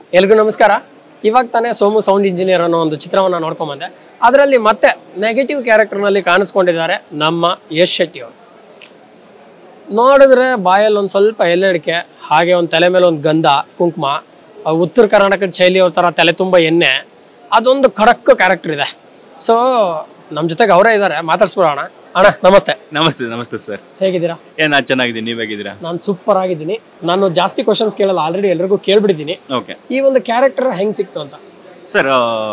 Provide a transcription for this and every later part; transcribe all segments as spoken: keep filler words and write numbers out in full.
ಎಲ್ರಿಗೂ ನಮಸ್ಕಾರ. ಇವಾಗ ತಾನೇ ಸೋಮು ಸೌಂಡ್ ಇಂಜಿನಿಯರ್ ಅನ್ನೋ ಒಂದು ಚಿತ್ರವನ್ನು ನೋಡ್ಕೊಂಡ್ ಬಂದೆ. ಅದರಲ್ಲಿ ಮತ್ತೆ ನೆಗೆಟಿವ್ ಕ್ಯಾರೆಕ್ಟರ್ನಲ್ಲಿ ಕಾಣಿಸ್ಕೊಂಡಿದ್ದಾರೆ ನಮ್ಮ ಯಶ್ ಶೆಟ್ಟಿ ಅವರು. ನೋಡಿದ್ರೆ ಬಾಯಲ್ಲಿ ಒಂದು ಸ್ವಲ್ಪ ಎಲೆಡಿಕೆ, ಹಾಗೆ ಒಂದು ತಲೆ ಮೇಲೆ ಒಂದು ಗಂಧ ಕುಂಕುಮ, ಉತ್ತರ ಕರ್ನಾಟಕದ ಶೈಲಿಯವ್ರ ಥರ ತಲೆ ತುಂಬ ಎಣ್ಣೆ, ಅದೊಂದು ಖಡಕ್ ಕ್ಯಾರೆಕ್ಟರ್ ಇದೆ. ಸೊ ನಮ್ಮ ಜೊತೆಗೆ ಅವರೇ ಇದ್ದಾರೆ, ಮಾತಾಡ್ಸ್ಬಿಡೋಣ. ಅಣ್ಣ ನಮಸ್ತೆ. ನಮಸ್ತೆ. ನಮಸ್ತೆ ಸರ್, ಹೇಗಿದ್ದೀರಾ? ಏ ನಾನು ಚೆನ್ನಾಗಿದ್ದೀನಿ, ನೀವು ಹೇಗಿದ್ದೀರಾ? ನಾನು ಸೂಪರ್ ಆಗಿದ್ದೀನಿ. ನಾನು ಜಾಸ್ತಿ ಕ್ವಶನ್ಸ್ ಕೇಳಲ್ಲ, ಆಲ್ರೆಡಿ ಎಲ್ರಿಗೂ ಕೇಳ್ಬಿಟ್ಟಿದ್ದೀನಿ. ಓಕೆ, ಈ ಒಂದು ಕ್ಯಾರೆಕ್ಟರ್ ಹೆಂಗ್ ಸಿಕ್ತು ಅಂತ. ಸರ್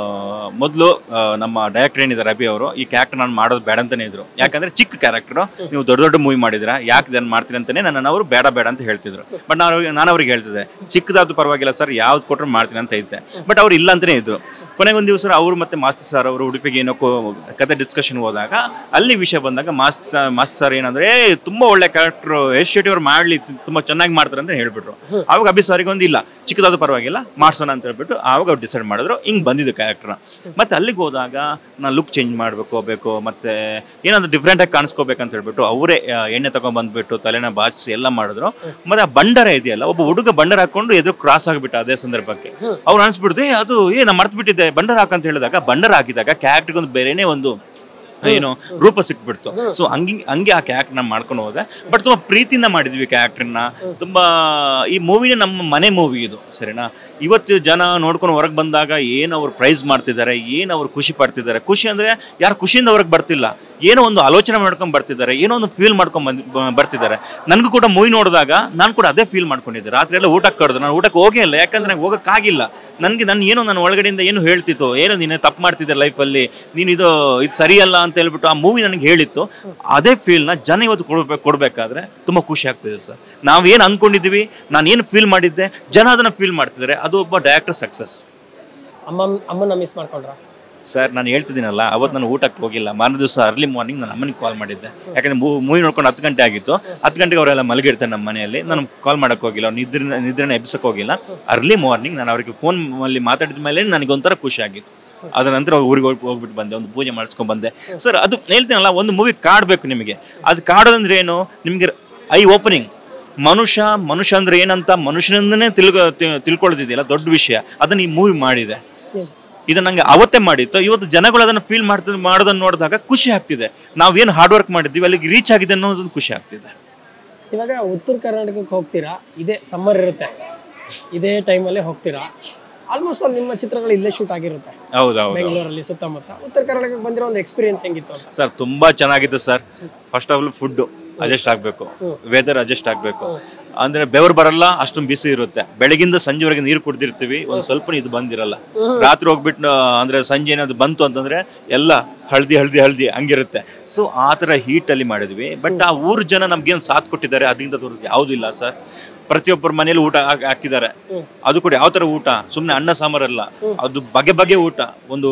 ಮೊದಲು ನಮ್ಮ ಡೈರೆಕ್ಟರ್ ಏನಿದ್ದಾರೆ ರವಿ ಅವರು, ಈ ಕ್ಯಾರೆಕ್ಟರ್ ನಾನು ಮಾಡೋದು ಬೇಡ ಅಂತಾನೆ ಇದ್ರು. ಯಾಕಂದ್ರೆ ಚಿಕ್ಕ ಕ್ಯಾರೆಕ್ಟರ್, ನೀವು ದೊಡ್ಡ ದೊಡ್ಡ ಮೂವಿ ಮಾಡಿದಿರಾ, ಯಾಕೆ ಇದನ್ನು ಮಾಡ್ತೀರಿ ಅಂತಾನೆ ನನ್ನ ಅವರು ಬೇಡ ಬೇಡ ಅಂತ ಹೇಳ್ತಿದ್ರು. ಬಟ್ ನಾನು ನಾನು ಅವ್ರಿಗೆ ಹೇಳ್ತಿದ್ದೆ, ಚಿಕ್ಕದಾದ್ರು ಪರವಾಗಿಲ್ಲ ಸರ್, ಯಾವ್ದು ಕೊಟ್ಟರು ಮಾಡ್ತೀನಿ ಅಂತ ಇದ್ದೆ. ಬಟ್ ಅವ್ರು ಇಲ್ಲ ಅಂತಾನೆ ಇದ್ರು. ಕೊನೆಗೆ ಒಂದು ದಿವಸ ಅವರು ಮತ್ತೆ ಮಾಸ್ತಿ ಸರ್ ಅವರು ಉಡುಪಿಗೆ ಏನೋ ಕತೆ ಡಿಸ್ಕಷನ್ ಹೋದಾಗ ಅಲ್ಲಿ ವಿಷಯ ಬಂದಾಗ ಮಾಸ್ತ್ ಮಾಸ್ತಿ ಸರ್ ಏನಂದ್ರೆ, ತುಂಬಾ ಒಳ್ಳೆ ಕ್ಯಾರೆಕ್ಟರ್ ಯಶ್ ಶೆಟ್ಟಿ ಅವ್ರು ಮಾಡ್ಲಿ, ತುಂಬಾ ಚೆನ್ನಾಗಿ ಮಾಡ್ತಾರೆ ಅಂತ ಹೇಳ್ಬಿಟ್ರು. ಅವಾಗ ಅಭಿ ಸಾರಿಗೆ ಒಂದು ಇಲ್ಲ, ಚಿಕ್ಕದಾದ್ರು ಪರವಾಗಿಲ್ಲ ಮಾಡ್ಸೋಣ ಅಂತ ಹೇಳ್ಬಿಟ್ಟು ಆವಾಗ ಅವ್ರು ಡಿಸೈಡ್ ಮಾಡಿದ್ರು. ಹಿಂಗೆ ಬಂದಿದ್ದು ಕ್ಯಾರೆಕ್ಟರ್. ಮತ್ತೆ ಅಲ್ಲಿಗೆ ಹೋದಾಗ ನಾನು ಲುಕ್ ಚೇಂಜ್ ಮಾಡಬೇಕು ಬೇಕು ಮತ್ತೆ ಏನಾದ್ರು ಡಿಫ್ರೆಂಟ್ ಆಗಿ ಕಾಣಿಸ್ಕೋಬೇಕಂತ ಹೇಳ್ಬಿಟ್ಟು ಅವರೇ ಎಣ್ಣೆ ತಗೊಂಡ್ ಬಂದ್ಬಿಟ್ಟು ತಲೆನ ಬಾಚಿಸಿ ಎಲ್ಲ ಮಾಡಿದ್ರು. ಮತ್ತೆ ಆ ಬಂಡರ ಇದೆಯಲ್ಲ, ಒಬ್ಬ ಹುಡುಗ ಬಂಡರ್ ಹಾಕೊಂಡು ಎದುರು ಕ್ರಾಸ್ ಆಗಿಬಿಟ್ಟ. ಅದೇ ಸಂದರ್ಭಕ್ಕೆ ಅವ್ರು ಅನ್ಸ್ಬಿಡ್ದೆ, ಅದು ಏ ನಾ ಮರ್ತು ಬಿಟ್ಟಿದ್ದೆ ಬಂಡರ್ ಹಾಕಂತ ಹೇಳಿದಾಗ, ಬಂಡರ್ ಹಾಕಿದಾಗ ಕ್ಯಾರೆಕ್ಟರ್ಗೆ ಒಂದು ಬೇರೆನೇ ಒಂದು ಏನು ರೂಪ ಸಿಕ್ಬಿಡ್ತು. ಸೊ ಹಂಗೆ ಹಂಗೆ ಆ ಕ್ಯಾರೆಕ್ಟರ್ನ ಮಾಡ್ಕೊಂಡು ಹೋದೆ. ಬಟ್ ತುಂಬಾ ಪ್ರೀತಿಯಿಂದ ಮಾಡಿದ್ವಿ ಕ್ಯಾರೆಕ್ಟರ್ನ. ತುಂಬಾ ಈ ಮೂವಿನ ನಮ್ಮ ಮನೆ ಮೂವಿ ಇದು, ಸರಿನಾ? ಇವತ್ತು ಜನ ನೋಡ್ಕೊಂಡು ಹೊರಗೆ ಬಂದಾಗ ಏನು ಅವ್ರು ಪ್ರೈಸ್ ಮಾಡ್ತಿದ್ದಾರೆ, ಏನು ಅವ್ರು ಖುಷಿ ಪಡ್ತಿದ್ದಾರೆ. ಖುಷಿ ಅಂದ್ರೆ ಯಾರು ಖುಷಿಯಿಂದ ಹೊರಗೆ ಬರ್ತಿಲ್ಲ, ಏನೋ ಒಂದು ಆಲೋಚನೆ ಮಾಡ್ಕೊಂಡು ಬರ್ತಿದ್ದಾರೆ, ಏನೋ ಒಂದು ಫೀಲ್ ಮಾಡ್ಕೊಂಡು ಬಂದು ಬರ್ತಿದ್ದಾರೆ. ನನಗೂ ಕೂಡ ಮೂವಿ ನೋಡಿದಾಗ ನಾನು ಕೂಡ ಅದೇ ಫೀಲ್ ಮಾಡ್ಕೊಂಡಿದ್ದೆ. ರಾತ್ರಿ ಎಲ್ಲ ಊಟಕ್ಕೆ ಕರೆದು ನಾನು ಊಟಕ್ಕೆ ಹೋಗೇ ಇಲ್ಲ, ಯಾಕಂದ್ರೆ ನಂಗೆ ಹೋಗೋಕ್ಕಾಗಿಲ್ಲ. ನನಗೆ ನಾನು ಏನೋ ನನ್ನ ಒಳಗಡೆಯಿಂದ ಏನು ಹೇಳ್ತಿತ್ತು, ಏನೋ ನೀನು ತಪ್ಪು ಮಾಡ್ತಿದ್ದೆ ಲೈಫಲ್ಲಿ, ನೀನು ಇದು ಇದು ಸರಿಯಲ್ಲ ಅಂತ ಹೇಳ್ಬಿಟ್ಟು ಆ ಮೂವಿ ನನಗೆ ಹೇಳಿತ್ತು. ಅದೇ ಫೀಲ್ನ ಜನ ಇವತ್ತು ಕೊಡ್ಬೇಕು ಕೊಡಬೇಕಾದ್ರೆ ತುಂಬ ಖುಷಿ ಆಗ್ತಿದೆ ಸರ್. ನಾವೇನು ಅಂದ್ಕೊಂಡಿದ್ದೀವಿ, ನಾನು ಏನು ಫೀಲ್ ಮಾಡಿದ್ದೆ, ಜನ ಅದನ್ನು ಫೀಲ್ ಮಾಡ್ತಿದ್ದಾರೆ. ಅದು ಒಬ್ಬ ಡೈರೆಕ್ಟರ್ ಸಕ್ಸಸ್. ಅಮ್ಮ ಅಮ್ಮನ ಮಿಸ್ ಮಾಡ್ಕೊಂಡ್ರ ಸರ್? ನಾನು ಹೇಳ್ತಿದ್ದೀನಲ್ಲ, ಅವತ್ತು ನಾನು ಊಟಕ್ಕೆ ಹೋಗಿಲ್ಲ. ಮಾರನೇ ದಿವಸ ಅರ್ಲಿ ಮಾರ್ನಿಂಗ್ ನಾನು ಅಮ್ಮನಿಗೆ ಕಾಲ್ ಮಾಡಿದ್ದೆ. ಯಾಕಂದರೆ ಮೂವಿ ನೋಡ್ಕೊಂಡು ಹತ್ತು ಗಂಟೆ ಆಗಿತ್ತು. ಹತ್ತು ಗಂಟೆಗೆ ಅವರೆಲ್ಲ ಮಲಗಿರ್ತಾರೆ ನಮ್ಮ ಮನೆಯಲ್ಲಿ. ನಾನು ಕಾಲ್ ಮಾಡೋಕ್ಕೆ ಹೋಗಿಲ್ಲ, ಅವ್ರು ನಿದ್ರೆ ನಿದ್ರೆನ ಎಬ್ಸಕ್ಕೆ ಹೋಗಿಲ್ಲ. ಅರ್ಲಿ ಮಾರ್ನಿಂಗ್ ನಾನು ಅವರಿಗೆ ಫೋನಲ್ಲಿ ಮಾತಾಡಿದ ಮೇಲೆ ನನಗೆ ಒಂಥರ ಖುಷಿ ಆಗಿತ್ತು. ಅದರ ನಂತರ ಊರಿಗೆ ಹೋಗಿ ಹೋಗ್ಬಿಟ್ಟು ಬಂದೆ, ಒಂದು ಪೂಜೆ ಮಾಡಿಸ್ಕೊಂಡು ಬಂದೆ. ಸರ್ ಅದು ಹೇಳ್ತೀನಲ್ಲ, ಒಂದು ಮೂವಿ ಕಾಡಬೇಕು ನಿಮಗೆ. ಅದು ಕಾಡೋದಂದ್ರೆ ಏನು, ನಿಮಗೆ ಐ ಓಪನಿಂಗ್. ಮನುಷ್ಯ ಮನುಷ್ಯ ಅಂದ್ರೆ ಏನಂತ ಮನುಷ್ಯನಿಂದನೇ ತಿಳ್ಕೊ ತಿಳ್ಕೊಳ್ಳೋದಿದೆಯಲ್ಲ, ದೊಡ್ಡ ವಿಷಯ. ಅದನ್ನು ಈ ಮೂವಿ ಮಾಡಿದೆ. ಇದು ನಂಗೆ ಅವತ್ತೇ ಮಾಡಿತ್ತು. ಇವತ್ತು ಜನಗಳು ಅದನ್ನು ಫೀಲ್ ಮಾಡ್ತಿದ್ ಮಾಡೋದನ್ನ ನೋಡಿದಾಗ ಖುಷಿ ಆಗ್ತಿದೆ. ನಾವೇನು ಹಾರ್ಡ್ ವರ್ಕ್ ಮಾಡಿದ್ವಿ ಅಲ್ಲಿಗೆ ರೀಚ್ ಆಗಿದೆ ಅನ್ನೋದೊಂದು ಖುಷಿ ಆಗ್ತಿದೆ. ಇವಾಗ ಉತ್ತರ ಕರ್ನಾಟಕಕ್ಕೆ ಹೋಗ್ತೀರಾ, ಇದೇ ಸಮ್ಮರ್ ಇರುತ್ತೆ, ಇದೇ ಟೈಮಲ್ಲೇ ಹೋಗ್ತೀರಾ. ಆಲ್ಮೋಸ್ಟ್ ಅಲ್ಲಿ ನಿಮ್ಮ ಚಿತ್ರಗಳು ಇಲ್ಲೇ ಶೂಟ್ ಆಗಿರುತ್ತೆ. ಹೌದೌದು, ಬೆಂಗಳೂರಲ್ಲಿ ಸುತ್ತಮುತ್ತ. ಉತ್ತರ ಕರ್ನಾಟಕಕ್ಕೆ ಬಂದಿರೋ ಒಂದು ಎಕ್ಸ್ಪೀರಿಯನ್ಸ್ ಹೆಂಗಿತ್ತು ಅಂತ? ಸರ್ ತುಂಬಾ ಚೆನ್ನಾಗಿತ್ತು sir. First of all food adjust ಆಗ್ಬೇಕು, ವೆದರ್ ಅಡ್ಜಸ್ಟ್ ಆಗ್ಬೇಕು. ಅಂದ್ರೆ ಬೆವರು ಬರಲ್ಲ, ಅಷ್ಟೊಂದು ಬಿಸಿ ಇರುತ್ತೆ. ಬೆಳಗಿಂದ ಸಂಜೆವರೆಗೆ ನೀರು ಕುಡ್ದಿರ್ತೀವಿ, ಒಂದ್ ಸ್ವಲ್ಪ ಇದು ಬಂದಿರಲ್ಲ. ರಾತ್ರಿ ಹೋಗ್ಬಿಟ್ಟು ಅಂದ್ರೆ ಸಂಜೆ ಏನಾದ್ರು ಬಂತು ಅಂತಂದ್ರೆ ಎಲ್ಲ ಹಳದಿ ಹಳದಿ ಹಳದಿ ಹಂಗಿರುತ್ತೆ. ಸೊ ಆ ತರ ಹೀಟ್ ಅಲ್ಲಿ ಮಾಡಿದ್ವಿ. ಬಟ್ ಆ ಊರ್ ಜನ ನಮ್ಗೇನು ಸಾಥ್ ಕೊಟ್ಟಿದ್ದಾರೆ ಅದರಿಂದ ತೋರಿಸಿ ಯಾವ್ದು ಇಲ್ಲ ಸರ್. ಪ್ರತಿಯೊಬ್ಬರ ಮನೇಲಿ ಊಟ ಹಾಕಿದ್ದಾರೆ. ಅದು ಕೂಡ ಯಾವ ತರ ಊಟ, ಸುಮ್ಮನೆ ಅನ್ನ ಸಾಂಬಾರಲ್ಲ, ಅದು ಬಗೆ ಬಗೆ ಊಟ. ಒಂದು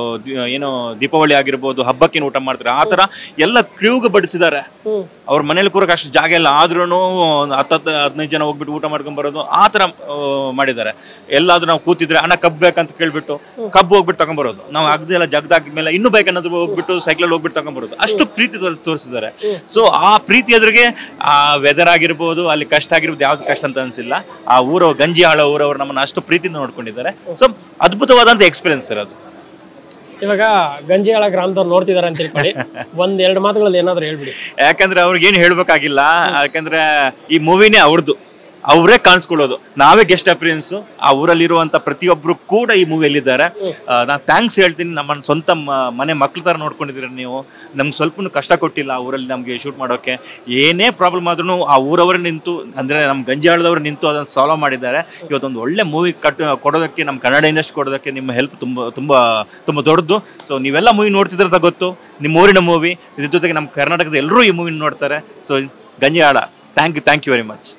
ಏನೋ ದೀಪಾವಳಿ ಆಗಿರ್ಬೋದು, ಹಬ್ಬಕ್ಕೇನು ಊಟ ಮಾಡ್ತಾರೆ ಆ ತರ ಎಲ್ಲ ಕ್ರ್ಯೂಗೆ ಬಡಿಸಿದ್ದಾರೆ. ಅವ್ರ ಮನೇಲಿ ಕೂರಕ್ಕೆ ಅಷ್ಟು ಜಾಗ ಇಲ್ಲ, ಆದ್ರೂ ಹತ್ತತ್ತು ಹದಿನೈದು ಜನ ಹೋಗ್ಬಿಟ್ಟು ಊಟ ಮಾಡ್ಕೊಂಡ್ ಬರೋದು ಆ ತರ ಮಾಡಿದ್ದಾರೆ. ಎಲ್ಲಾದ್ರೂ ನಾವು ಕೂತಿದ್ರೆ ಅಣ್ಣ ಕಬ್ಬು ಬೇಕಂತ ಕೇಳ್ಬಿಟ್ಟು ಕಬ್ಬು ಹೋಗ್ಬಿಟ್ಟು ತಗೊಂಡ್ಬರೋದು. ನಾವು ಆಗದೆಲ್ಲ ಜಗದಾಕಿದ್ಮೇಲೆ ಇನ್ನೂ ಬೇಕನ್ನೋದು ಹೋಗ್ಬಿಟ್ಟು ಸೈಕಲ್ ಹೋಗ್ಬಿಟ್ಟು ತಗೊಂಡ್ಬರೋದು. ಅಷ್ಟು ಪ್ರೀತಿ ತೋರಿಸಿದ್ದಾರೆ. ಸೊ ಆ ಪ್ರೀತಿ ಎದುರಿಗೆ ಆ ವೆದರ್ ಆಗಿರ್ಬೋದು, ಅಲ್ಲಿ ಕಷ್ಟ ಆಗಿರ್ಬೋದು, ಯಾವ್ದು ಕಷ್ಟ ಅಂತ ಅನ್ಸಿಲ್ಲ. ಆ ಊರ ಗಂಜಿ ಆಳ ಊರವ್ರು ನಮ್ಮನ್ನ ಅಷ್ಟು ಪ್ರೀತಿಯಿಂದ ನೋಡ್ಕೊಂಡಿದ್ದಾರೆ. ಸೊ ಅದ್ಭುತವಾದಂತ ಎಕ್ಸ್ಪೀರಿಯನ್ಸ್ ಸರ್ ಅದು. ಇವಾಗ ಗಂಜಿಯಾಳ ಗ್ರಾಮದವ್ರು ನೋಡ್ತಿದಾರೆ ಅಂತ ತಿಳ್ಕೊಳ್ಳಿ, ಒಂದ್ ಎರಡು ಮಾತುಗಳಲ್ಲಿ ಏನಾದ್ರು ಹೇಳ್ಬಿಡಿ. ಯಾಕಂದ್ರೆ ಅವ್ರಿಗೆ ಏನು ಹೇಳ್ಬೇಕಾಗಿಲ್ಲ, ಯಾಕಂದ್ರೆ ಈ ಮೂವಿನೇ ಅವ್ರದ್ದು, ಅವರೇ ಕಾಣಿಸ್ಕೊಳ್ಳೋದು. ನಾವೇ ಗೆಸ್ಟ್ ಅಪಿಯರೆನ್ಸು. ಆ ಊರಲ್ಲಿರುವಂತ ಪ್ರತಿಯೊಬ್ರು ಕೂಡ ಈ ಮೂವಿಯಲ್ಲಿದ್ದಾರೆ. ನಾನು ಥ್ಯಾಂಕ್ಸ್ ಹೇಳ್ತೀನಿ. ನಮ್ಮ ಸ್ವಂತ ಮನೆ ಮಕ್ಳ ತರ ನೋಡ್ಕೊಂಡಿದ್ದೀರ ನೀವು. ನಮ್ಗೆ ಸ್ವಲ್ಪ ಕಷ್ಟ ಕೊಟ್ಟಿಲ್ಲ ಆ ಊರಲ್ಲಿ ನಮಗೆ ಶೂಟ್ ಮಾಡೋಕೆ. ಏನೇ ಪ್ರಾಬ್ಲಮ್ ಆದ್ರೂ ಆ ಊರವರು ನಿಂತು, ಅಂದ್ರೆ ನಮ್ಮ ಗಂಜಿಯಾಳದವ್ರು ನಿಂತು ಅದನ್ನು ಸಾಲ್ವ್ ಮಾಡಿದ್ದಾರೆ. ಇವತ್ತೊಂದು ಒಳ್ಳೆ ಮೂವಿ ಕಟ್ ಕೊಡೋದಕ್ಕೆ, ನಮ್ಮ ಕನ್ನಡ ಇಂಡಸ್ಟ್ರಿ ಕೊಡೋದಕ್ಕೆ ನಿಮ್ಮ ಹೆಲ್ಪ್ ತುಂಬ ತುಂಬ ತುಂಬ ದೊಡ್ಡದು. ಸೊ ನೀವೆಲ್ಲ ಮೂವಿ ನೋಡ್ತಿದ್ರಂತ ಗೊತ್ತು, ನಿಮ್ಮ ಊರಿನ ಮೂವಿ. ಇದ್ರ ಜೊತೆಗೆ ನಮ್ಮ ಕರ್ನಾಟಕದ ಎಲ್ಲರೂ ಈ ಮೂವಿ ನೋಡ್ತಾರೆ. So Ganjiyala, thank you thank you very much.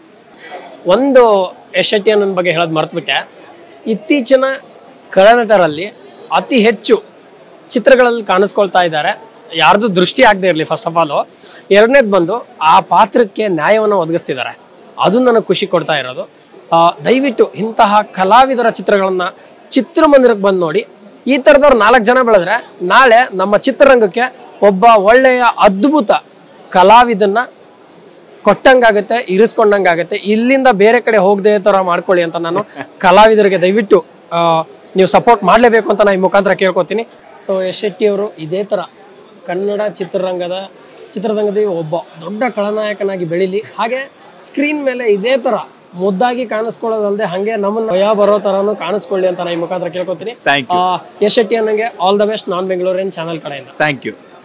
ಒಂದು ಯಶ್ ಶೆಟ್ಟಿ ಅನ್ನೋ ಬಗ್ಗೆ ಹೇಳೋದು ಮರ್ತುಬಿಟ್ಟೆ. ಇತ್ತೀಚಿನ ಕನ್ನಡರಲ್ಲಿ ಅತಿ ಹೆಚ್ಚು ಚಿತ್ರಗಳಲ್ಲಿ ಕಾಣಿಸ್ಕೊಳ್ತಾ ಇದ್ದಾರೆ. ಯಾರ್ದು ದೃಷ್ಟಿ ಆಗದೆ ಇರಲಿ ಫಸ್ಟ್ ಆಫ್ ಆಲು. ಎರಡನೇದು ಬಂದು ಆ ಪಾತ್ರಕ್ಕೆ ನ್ಯಾಯವನ್ನು ಒದಗಿಸ್ತಿದ್ದಾರೆ. ಅದು ನನಗೆ ಖುಷಿ ಕೊಡ್ತಾ ಇರೋದು. ದಯವಿಟ್ಟು ಇಂತಹ ಕಲಾವಿದರ ಚಿತ್ರಗಳನ್ನು ಚಿತ್ರಮಂದಿರಕ್ಕೆ ಬಂದು ನೋಡಿ. ಈ ಥರದವ್ರು ನಾಲ್ಕು ಜನ ಬೆಳೆದ್ರೆ ನಾಳೆ ನಮ್ಮ ಚಿತ್ರರಂಗಕ್ಕೆ ಒಬ್ಬ ಒಳ್ಳೆಯ ಅದ್ಭುತ ಕಲಾವಿದನ್ನ ಕೊಟ್ಟಂಗಾಗುತ್ತೆ, ಇರಿಸ್ಕೊಂಡಂಗಾಗುತ್ತೆ. ಇಲ್ಲಿಂದ ಬೇರೆ ಕಡೆ ಹೋಗದೆ ಥರ ಮಾಡ್ಕೊಳ್ಳಿ ಅಂತ ನಾನು ಕಲಾವಿದರಿಗೆ ದಯವಿಟ್ಟು ನೀವು ಸಪೋರ್ಟ್ ಮಾಡಲೇಬೇಕು ಅಂತ ನಾನು ಈ ಮುಖಾಂತರ ಕೇಳ್ಕೊತೀನಿ. ಸೊ ಯಶ್ ಶೆಟ್ಟಿ ಅವರು ಇದೇ ಥರ ಕನ್ನಡ ಚಿತ್ರರಂಗದ ಚಿತ್ರರಂಗದಲ್ಲಿ ಒಬ್ಬ ದೊಡ್ಡ ಖಳನಾಯಕನಾಗಿ ಬೆಳೀಲಿ, ಹಾಗೆ ಸ್ಕ್ರೀನ್ ಮೇಲೆ ಇದೇ ಥರ ಮುದ್ದಾಗಿ ಕಾಣಿಸ್ಕೊಳ್ಳೋದಲ್ಲದೆ ಹಾಗೆ ನಮ್ಮನ್ನು ಭಯ ಬರೋ ಥರನೂ ಕಾಣಿಸ್ಕೊಳ್ಳಿ ಅಂತ ನಾನು ಈ ಮುಖಾಂತರ ಕೇಳ್ಕೊತೀನಿ. ಥ್ಯಾಂಕ್ ಯು ಯಶ್ ಶೆಟ್ಟಿ ಅನ್ನಂಗೆ ಆಲ್ ದ ಬೆಸ್ಟ್ ನಾನ್ ಬೆಂಗಳೂರಿನ ಚಾನಲ್ ಕಡೆಯಿಂದ. Thank you.